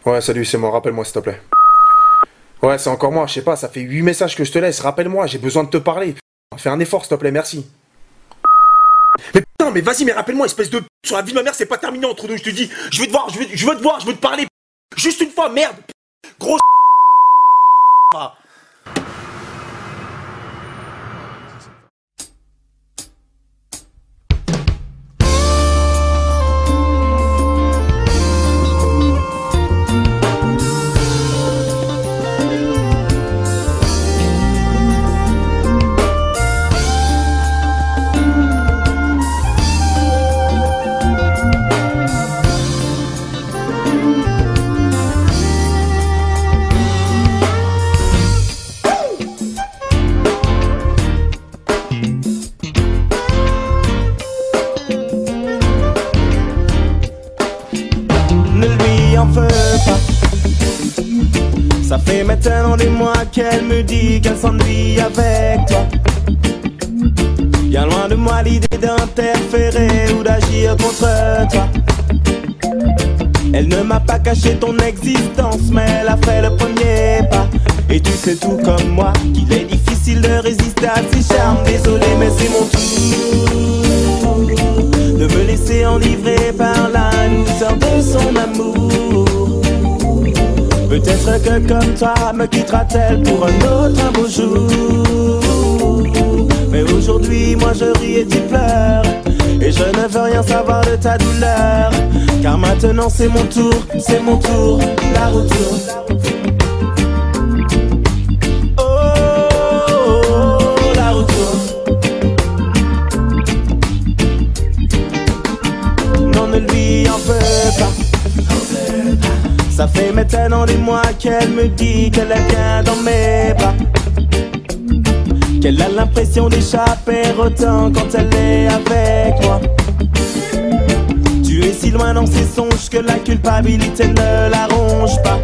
Ouais, salut, c'est moi, rappelle-moi s'il te plaît. Ouais, c'est encore moi, je sais pas, ça fait 8 messages que je te laisse, rappelle-moi, j'ai besoin de te parler. Fais un effort s'il te plaît, merci. Mais putain, mais vas-y, mais rappelle-moi, espèce de p***, sur la vie de ma mère, c'est pas terminé entre nous, je te dis. Je veux te voir, je veux te voir, je veux te parler. Juste une fois, merde. Gros Ne lui en veux pas. Ça fait maintenant des mois qu'elle me dit qu'elle s'ennuie avec toi. Bien loin de moi l'idée d'interférer ou d'agir contre toi. Elle ne m'a pas caché ton existence, mais elle a fait le premier pas. Et tu sais tout comme moi qu'il est difficile de résister à ses charmes. Désolé mais c'est mon tour de me laisser enivrer par la douceur de son amour. Peut-être que comme toi me quittera-t-elle pour un autre un beau jour. Mais aujourd'hui moi je ris et tu pleures, et je ne veux rien savoir de ta douleur. Car maintenant c'est mon tour, la route tourne. Ne lui en veux pas. Ça fait maintenant des mois qu'elle me dit qu'elle est bien dans mes bras, qu'elle a l'impression d'échapper autant quand elle est avec moi. Tu es si loin dans ses songes que la culpabilité ne la ronge pas.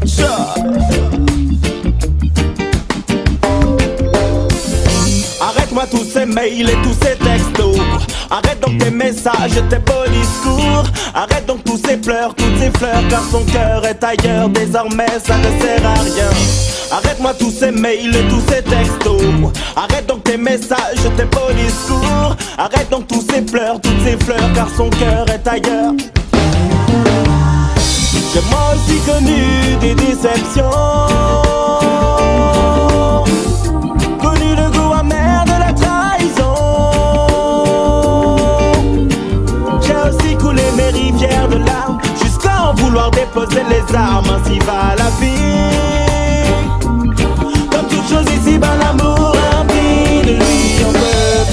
Arrête-moi tous ces mails et tous ces textos. Arrête donc tes messages et tes beaux discours. Arrête donc tous ces pleurs, toutes ces fleurs, car son cœur est ailleurs. Désormais ça ne sert à rien. Arrête-moi tous ces mails et tous ces textos. Arrête donc tes messages et tes beaux discours. Arrête donc tous ces pleurs, toutes ces fleurs, car son cœur est ailleurs. J'ai moi aussi connu des déceptions, connu le goût amer de la trahison. J'ai aussi coulé mes rivières de larmes jusqu'à en vouloir déposer les armes. Ainsi va la vie. Comme toute chose ici, ben l'amour impie. Ne lui en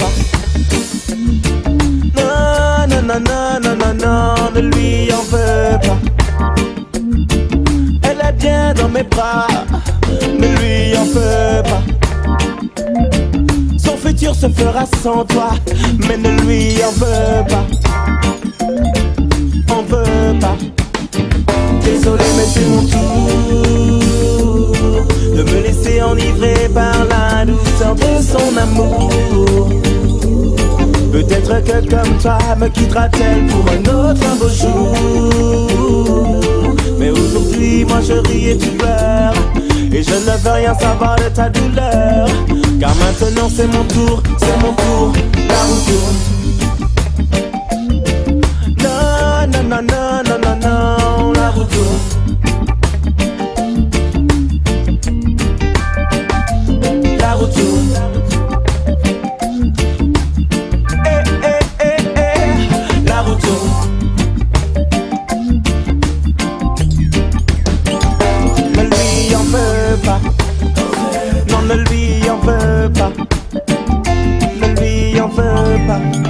veux pas. Non, non, non, non, non, non, non, ne lui en veux pas. Elle est bien dans mes bras, ne lui en veux pas. Son futur se fera sans toi, mais ne lui en veux pas. On veut pas. Désolé mais c'est mon tour de me laisser enivrer par la douceur de son amour. Peut-être que comme toi me quittera-t-elle pour un autre un beau jour. Mais aujourd'hui moi je ris et tu pleures, et je ne veux rien savoir de ta douleur. Car maintenant c'est mon tour, la route tourne. Non, non, non, non, non, non, non, la route tourne. La route tourne. La route tourne. Ne lui en veux pas. Non, ne lui en veux pas. Ne lui en veux pas.